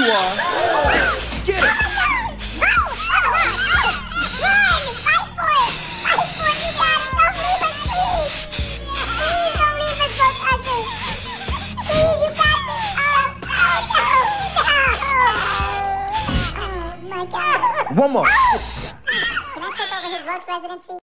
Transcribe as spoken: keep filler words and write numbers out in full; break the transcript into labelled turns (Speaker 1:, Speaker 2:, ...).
Speaker 1: are. Get it. One more.
Speaker 2: Can I take over his roach residency?